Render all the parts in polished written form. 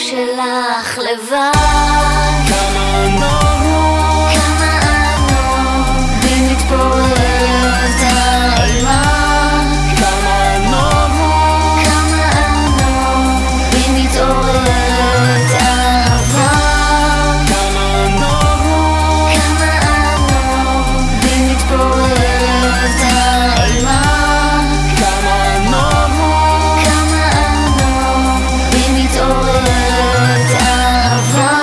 שלך לבד. כמה נורא, כמה ענוג ומתפוררת האימה. כמה נורא, כמה ענוג ומתעוררת אהבה. כמה נורא, כמה ענוג ומתפוררת האימה. כמה נורא, כמה ענוג ומתעוררת אהבה.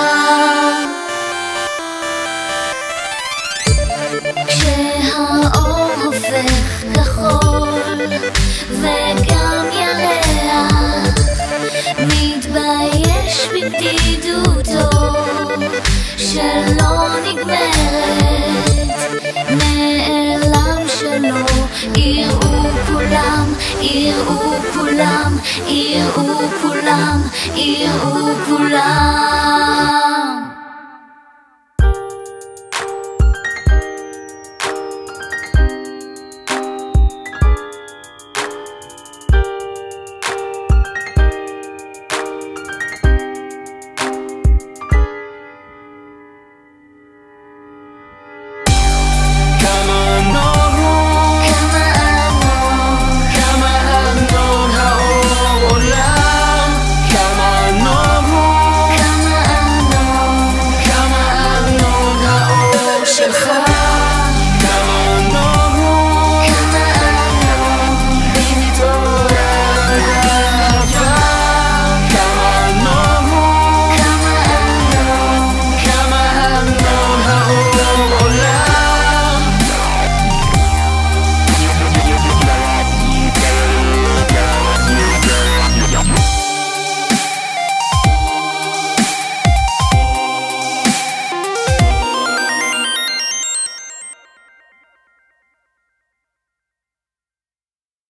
כשהאור הופך כחול וגם ירח, מתבייש בבדידותו שלא נגמרת, נעלם שלא יראו כולם, יראו כולם, יראו כולם, יראו כולם.